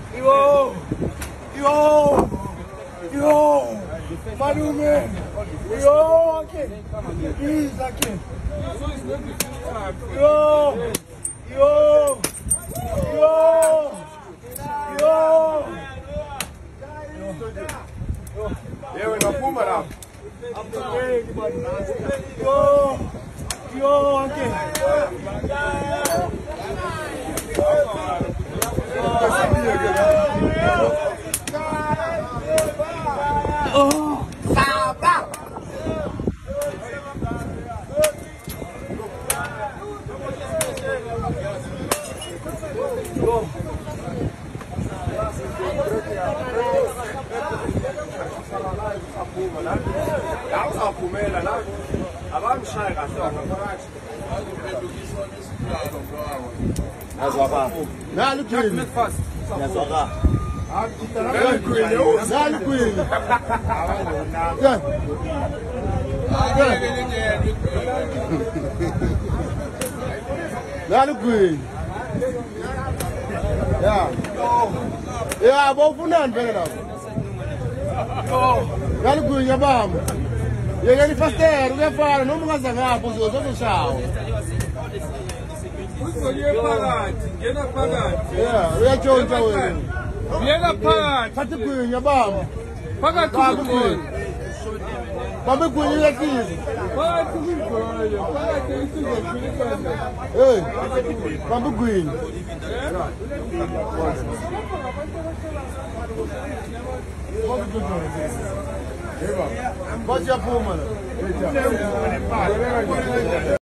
Yo! Yo! Yo! Malume! Yo! Okay. Please, okay. Yo! Yo! Yo! Yo! Yo, in a Puma now. Yo! Yo! Okay. Oh! Saba! Awusaphumela la abamshaya kahle ngaphakathi Yazwaka. Nali kwini. Yazwaka. Nali kwini. Nali kwini. Nali kwini. Yeah. Yeah, bofunani phela lapho. Nali kwini yabamba. Yekeni fastera uyafana noma ungazangapho uzoshawa. Ngena phakathi. Yeah, uyatshontsha wena. Ngena phakathi. Thatha igwinya bamba. Phakathi kwini. Bamba igwinya uyahlisa. Phakathi kwigwinya. Phakathi isizophilisa. Hey. Bamba igwinya. Pode ir a puma.